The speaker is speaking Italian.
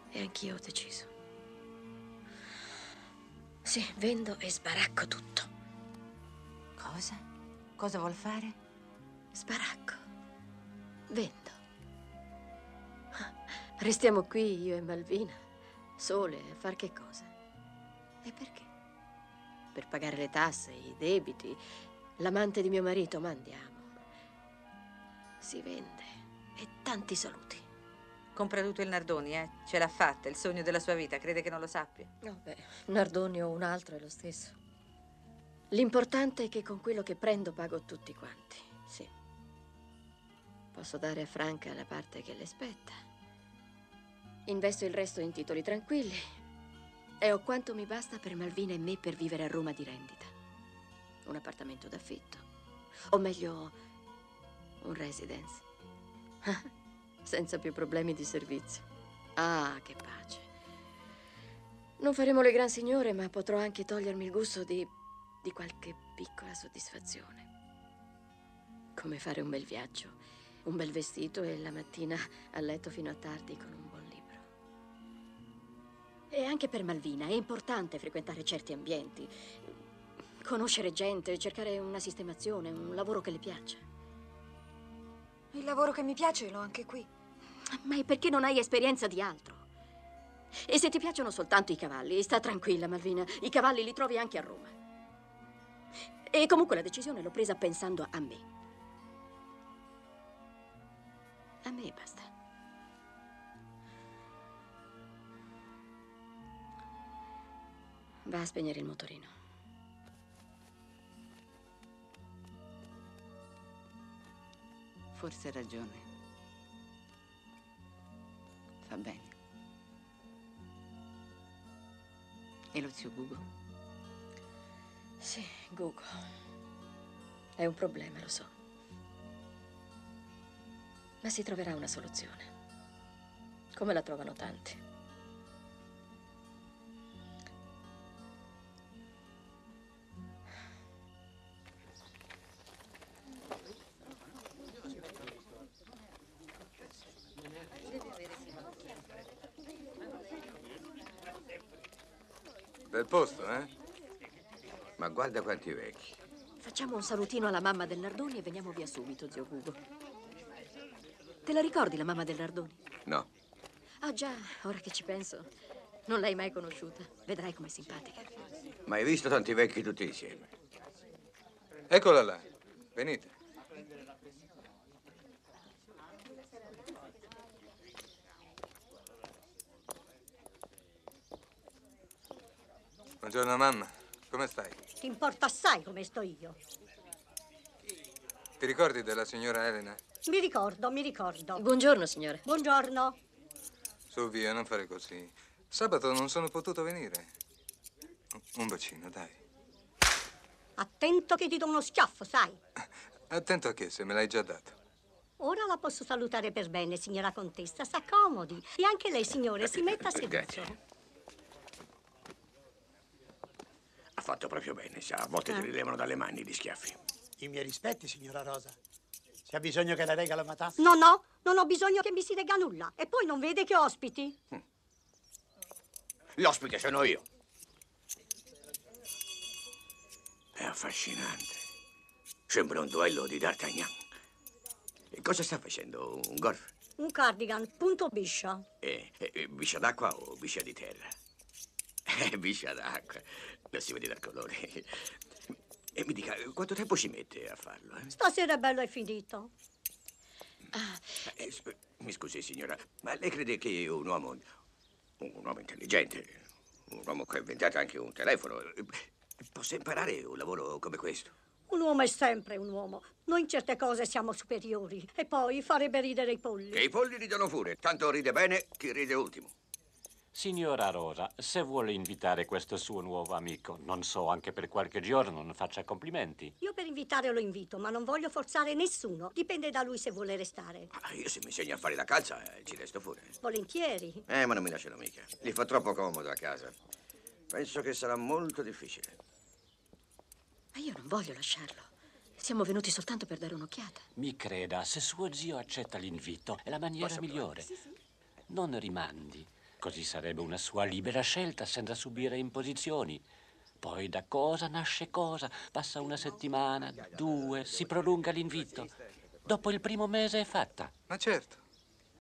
E anch'io ho deciso. Sì, vendo e sbaracco tutto. Cosa? Cosa vuol fare? Sbaracco. Vendo. Restiamo qui, io e Malvina, sole, a far che cosa? E perché? Per pagare le tasse, i debiti, l'amante di mio marito, ma andiamo. Si vende. E tanti saluti. Compra tutto il Nardoni, eh? Ce l'ha fatta, è il sogno della sua vita, crede che non lo sappia? No, beh, Nardoni o un altro è lo stesso. L'importante è che con quello che prendo pago tutti quanti, sì. Posso dare a Franca la parte che le spetta. Investo il resto in titoli tranquilli e ho quanto mi basta per Malvina e me per vivere a Roma di rendita. Un appartamento d'affitto. O meglio, un residence. Senza più problemi di servizio. Ah, che pace. Non faremo le gran signore, ma potrò anche togliermi il gusto di qualche piccola soddisfazione. Come fare un bel viaggio, un bel vestito e la mattina a letto fino a tardi con un buon libro. E anche per Malvina è importante frequentare certi ambienti, conoscere gente, cercare una sistemazione, un lavoro che le piaccia. Il lavoro che mi piace l'ho anche qui. Ma è perché non hai esperienza di altro. E se ti piacciono soltanto i cavalli, sta tranquilla, Malvina, i cavalli li trovi anche a Roma. E comunque la decisione l'ho presa pensando a me. A me basta. Va a spegnere il motorino. Forse hai ragione. Fa bene. E lo zio Gugo? Sì, Gugo. È un problema, lo so. Ma si troverà una soluzione. Come la trovano tanti. Bel posto, eh? Ma guarda quanti vecchi. Facciamo un salutino alla mamma del Nardoni e veniamo via subito, zio Gugo. Te la ricordi la mamma del Nardoni? No. Ah già, ora che ci penso, non l'hai mai conosciuta. Vedrai com'è simpatica. Ma hai visto tanti vecchi tutti insieme? Eccola là. Venite. Buongiorno mamma, come stai? Ti importa assai come sto io. Ti ricordi della signora Elena? Mi ricordo, mi ricordo. Buongiorno, signore. Buongiorno. Su via, non fare così. Sabato non sono potuto venire. Un bacino, dai. Attento che ti do uno schiaffo, sai. Attento a che, se me l'hai già dato. Ora la posso salutare per bene, signora contessa. S'accomodi. E anche lei, signore, si metta seduto. Grazie. Ha fatto proprio bene, sa. A volte te li levano dalle mani gli schiaffi. I miei rispetti, signora Rosa. Se ha bisogno che le rega la matassa... No, no, non ho bisogno che mi si rega nulla. E poi non vede che ospiti? L'ospite sono io. È affascinante. Sembra un duello di D'Artagnan. E cosa sta facendo? Un golf? Un cardigan, punto biscia. Biscia d'acqua o biscia di terra? Biscia d'acqua. Lo si vede dal colore. E mi dica, quanto tempo ci mette a farlo? Stasera è bello, è finito. Mi scusi, signora, ma lei crede che un uomo intelligente, un uomo che ha inventato anche un telefono, possa imparare un lavoro come questo? Un uomo è sempre un uomo. Noi in certe cose siamo superiori. E poi farebbe ridere i polli. Che i polli ridono pure. Tanto ride bene chi ride ultimo. Signora Rosa, se vuole invitare questo suo nuovo amico, non so, anche per qualche giorno, non faccia complimenti. Io per invitare lo invito, ma non voglio forzare nessuno. Dipende da lui se vuole restare. Io se mi insegna a fare la calza, ci resto pure. Volentieri. Ma non mi lascerò mica. Gli fa troppo comodo a casa. Penso che sarà molto difficile. Ma io non voglio lasciarlo. Siamo venuti soltanto per dare un'occhiata. Mi creda, se suo zio accetta l'invito, è la maniera migliore. Sì, sì. Non rimandi. Così sarebbe una sua libera scelta senza subire imposizioni. Poi da cosa nasce cosa. Passa una settimana, 2, si prolunga l'invito. Dopo il primo mese è fatta. Ma certo.